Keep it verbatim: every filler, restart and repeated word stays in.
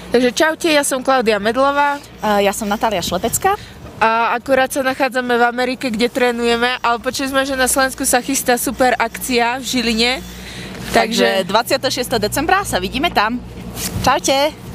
Takže čaute, ja som Klaudia Medlová. Uh, ja som Natália Šlepecká. A akurát sa nachádzame v Amerike, kde trénujeme, ale počuli sme, že na Slovensku sa chystá super akcia v Žiline. Takže, Takže dvadsiateho šiesteho decembra sa vidíme tam. Čaute!